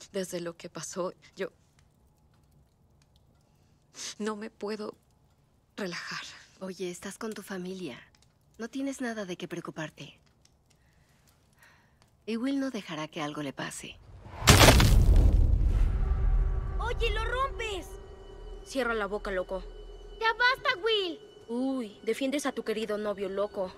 Desde lo que pasó, yo no me puedo relajar. Oye, estás con tu familia. No tienes nada de qué preocuparte. Y Will no dejará que algo le pase. ¡Oye, lo rompes! Cierra la boca, loco. ¡Ya basta, Will! Uy, defiendes a tu querido novio, loco.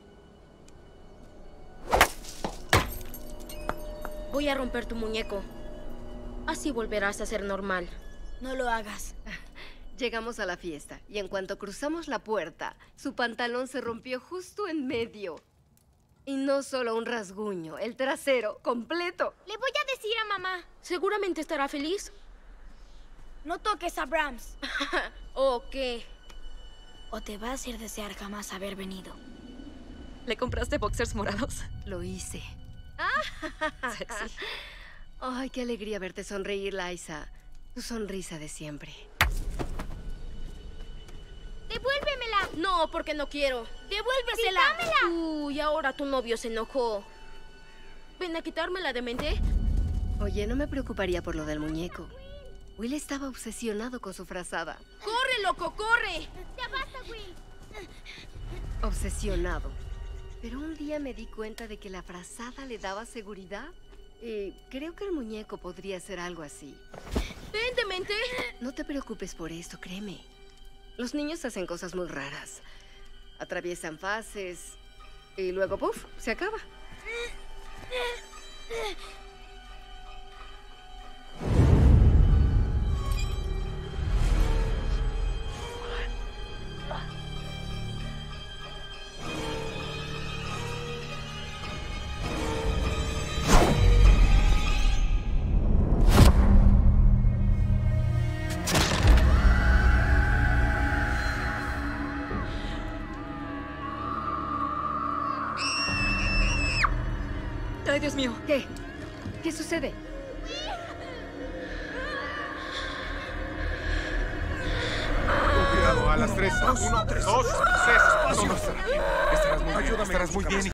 Voy a romper tu muñeco. Así volverás a ser normal. No lo hagas. Llegamos a la fiesta, y en cuanto cruzamos la puerta, su pantalón se rompió justo en medio. Y no solo un rasguño, el trasero completo. Le voy a decir a mamá. Seguramente estará feliz. No toques a Brahms. ¿O qué? O te va a hacer desear jamás haber venido. ¿Le compraste boxers morados? Lo hice. Sexy. Ay, qué alegría verte sonreír, Liza. Tu sonrisa de siempre. ¡Devuélvemela! No, porque no quiero. ¡Devuélvesela! ¡Sí, dámela! Uy, ahora tu novio se enojó. ¿Ven a quitármela de mente? Oye, no me preocuparía por lo del muñeco. Will estaba obsesionado con su frazada. ¡Corre, loco, corre! ¡Ya basta, Will! Obsesionado. Pero un día me di cuenta de que la frazada le daba seguridad. Y creo que el muñeco podría ser algo así. ¡Ven, demente! No te preocupes por esto, créeme. Los niños hacen cosas muy raras. Atraviesan fases y luego, ¡puf!, se acaba. ¡Ay, Dios mío! ¿Qué? ¿Qué sucede? Con cuidado, a las 3. 1, 2, 3. Todo estará bien. Estarás muy bien. Ayúdame. Estarás muy bien.